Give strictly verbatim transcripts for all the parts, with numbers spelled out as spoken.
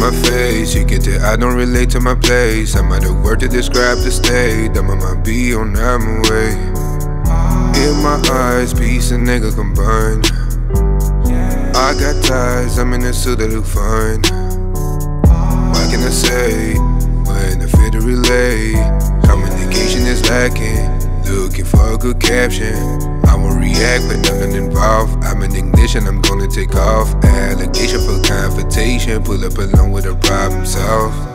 my face, you can tell I don't relate to my place. I'm out of word to describe the state. I'm on my B on my way. In my eyes, peace and nigga combined. I got ties, I'm in a suit that look fine. What can I say when I feel to relay? Communication is lacking, looking for a good caption. I won't react, but I'm not involved. I'm an ignition, I'm gonna take off. Allegation for confrontation, pull up along with a problem solved.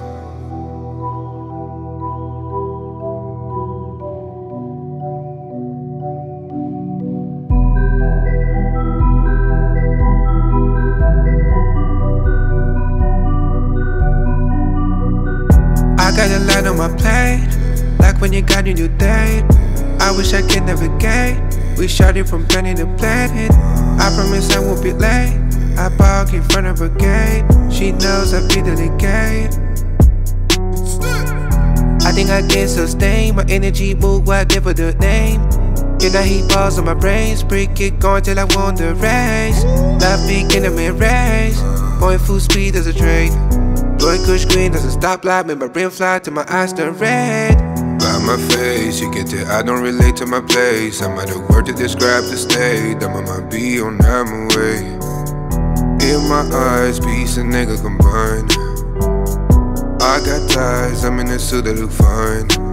I got a lot on my plate, like when you got a new date. I wish I could navigate. We shot it from planet to planet. I promise I won't be late. I park in front of her gate. She knows I be delicate. I think I can sustain my energy, move whatever the name. Can I heat balls on my brain? Break it going till I won the race. Love begin to mid-race. Going full speed as a train. Blowing kush green as a stoplight. Make my brain fly till my eyes turn red. By my face, you can tell I don't relate to my place. I'm out of word to describe the state. I'm on my B on my way. In my eyes, peace and nigga combined. I got ties, I'm in a suit that look fine.